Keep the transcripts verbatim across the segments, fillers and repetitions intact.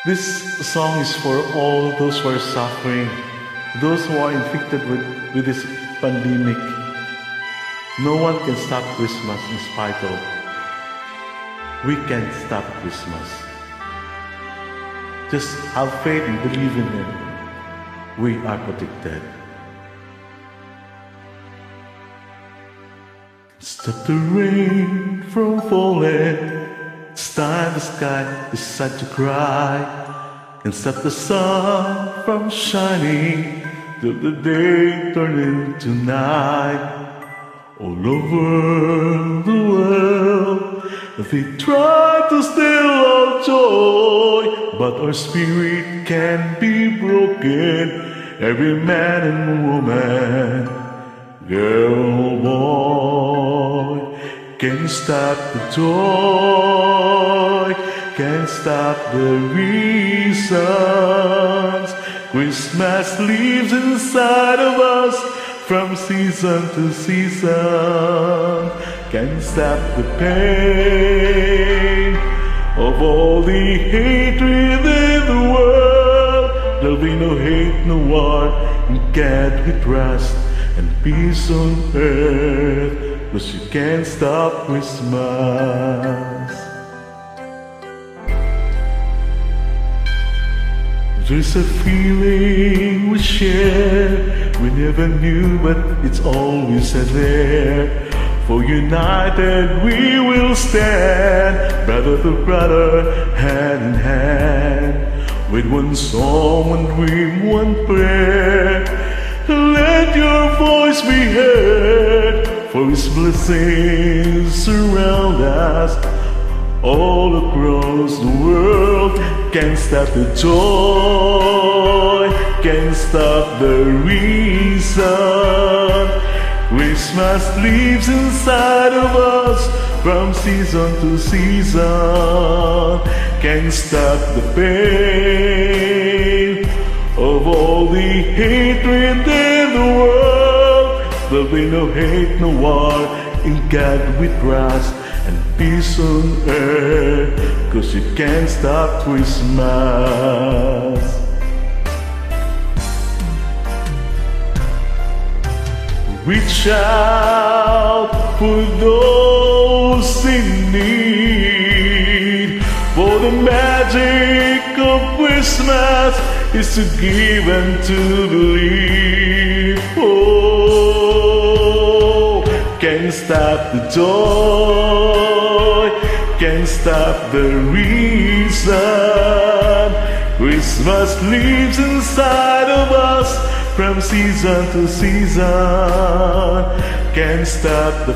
This song is for all those who are suffering, those who are infected with, with this pandemic. No one can stop Christmas in spite of. We can't stop Christmas. Just have faith and believe in Him. We are protected. Stop the rain from falling. It's time the sky is sad to cry. Can stop the sun from shining till the day turns into night. All over the world they try to steal our joy, but our spirit can't be broken. Every man and woman, girl, boy, can't stop the joy, can't stop the reasons. Christmas lives inside of us from season to season. Can't stop the pain of all the hatred in the world. There'll be no hate, no war, in God we trust, and peace on earth, 'cause you can't stop Christmas. There's a feeling we share we never knew, but it's always there. For united we will stand, brother to brother, hand in hand, with one song, one dream, one prayer. Let your voice be heard, for His blessings surround us all across the world. Can't stop the joy, can't stop the reason. Christmas lives inside of us from season to season. Can't stop the pain of all the hatred in the world. There'll be no hate, no war, in God we trust, and peace on earth, 'cause you can't stop Christmas. Reach out for those in need, for the magic of Christmas is to give and to believe. Oh, can't stop the joy, can't stop the reason. Christmas lives inside of us from season to season. Can't stop the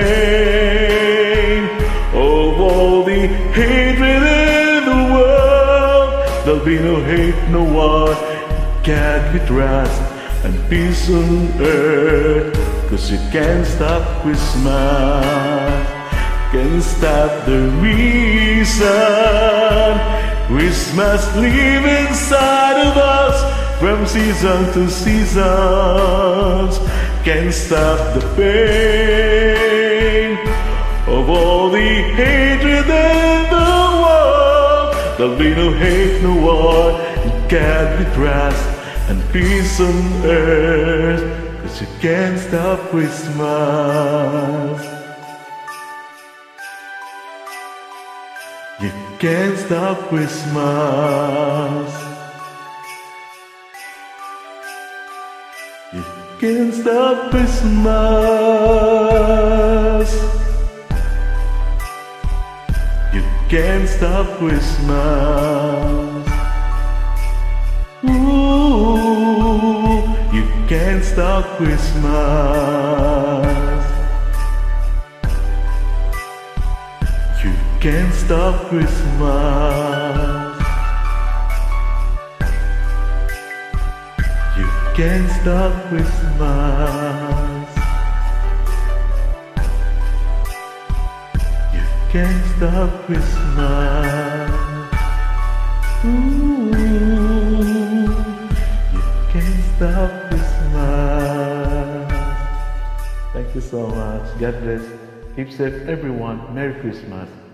pain of all the hatred in the world. There'll be no hate, no war, God we trust, and peace on earth, 'cause you can't stop Christmas. Can't stop the reason. Christmas lives inside of us from season to seasons. Can't stop the pain of all the hatred in the world. There'll be no hate, no war, in God we trust, and peace on earth, 'cause you can't stop Christmas. You can't stop Christmas. You can't stop Christmas. You can't stop Christmas. Ooh, you can't stop Christmas. You can't stop Christmas. You can't stop Christmas. You can't stop Christmas. Ooh, you can't stop Christmas. Thank you so much. God bless. Keep safe, everyone. Merry Christmas.